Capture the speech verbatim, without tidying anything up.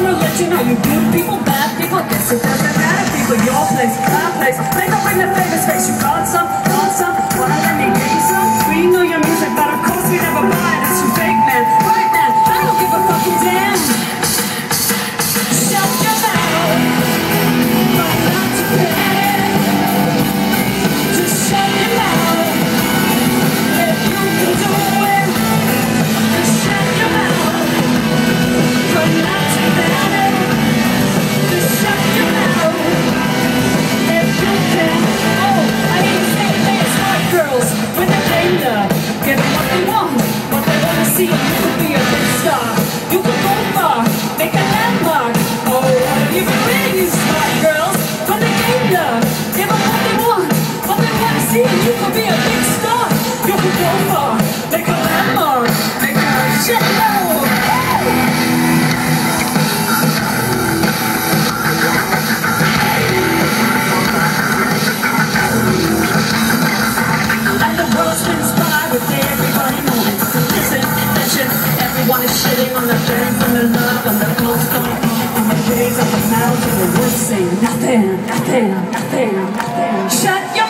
religion. Are you good people, bad people? Guess it doesn't matter, people. Your place, my place. Make up bring the famous face. You got some, got some. Wanna let me get you some? We know your music, but of course we never buy it. It's you fake man, right man. I don't give a fucking damn. Shut your mouth. Try not to panic. Just shut your mouth. If you can do it, just shut your mouth. Try not to panic. Just shut your mouth. If you can. Oh, I hear you say they smart girls when they claim love. Give them what they want, what they wanna see. You could be a big star. You could go far, make a landmark. Oh, what have you been reading, you smart girls? When they claim love, give them what they want, what they wanna see. You could be a big star. You could go far, make a landmark. Make a shit low. And the world spins by with everybody moving. Listen, attention, everyone is shitting on the fans and the love and the close going on the waves of the mouths of the words saying nothing, nothing, nothing, nothing. Shut your